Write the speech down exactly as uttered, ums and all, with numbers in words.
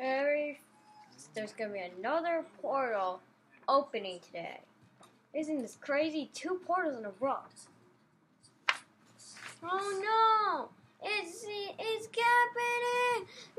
Every there's gonna be another portal opening today. Isn't this crazy? Two portals in a row. Oh no! It's it's happening!